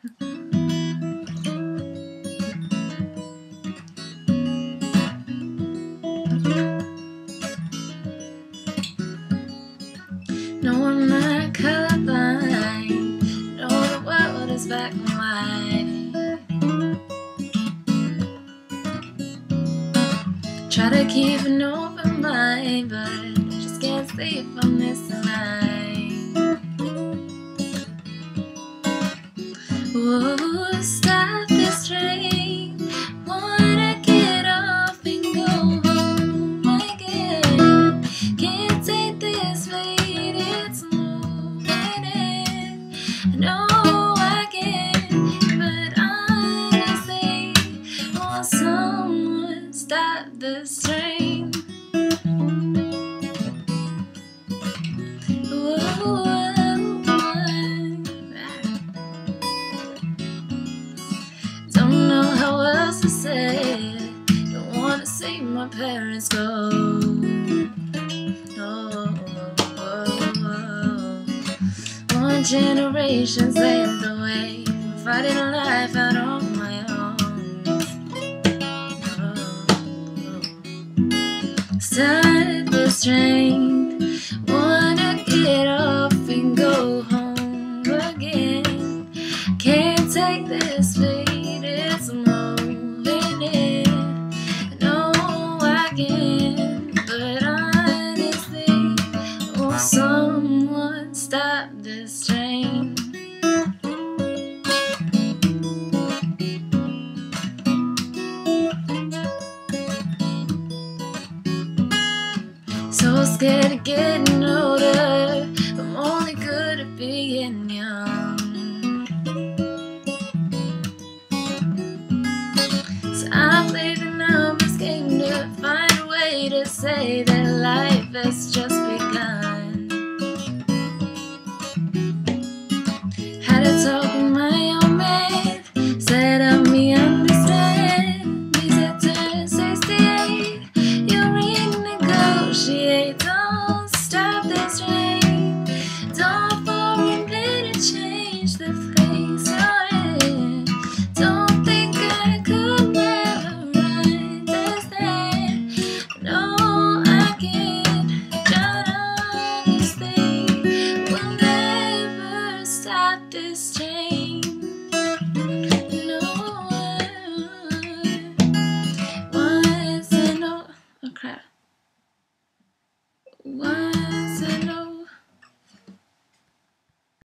No, I'm not colorblind. No, the world is black and white. Try to keep an open mind, but I just can't sleep on this night. Ooh, stop this train. Wanna get off and go home again. Can't take this weight, it's moving in. No, I can't, but honestly, want someone stop this train. Ooh. Don't know how else to say it. Don't wanna see my parents go. Oh, one generation's led the way, fighting life out on my own. Start this train. Wanna get off and go home again. Can't take this weight. It's moving in. No, I can't, but honestly, will someone stop this train? So scared of getting older. I'm only good at being young. I play the numbers game to find a way to say that life has just begun. Had a talk with my old man, said help me understand. He said turn 68, you renegotiate. Don't stop this train. Don't for a minute change the place you're in. Don't think I could. No, I can't, but honestly, we'll never stop this train.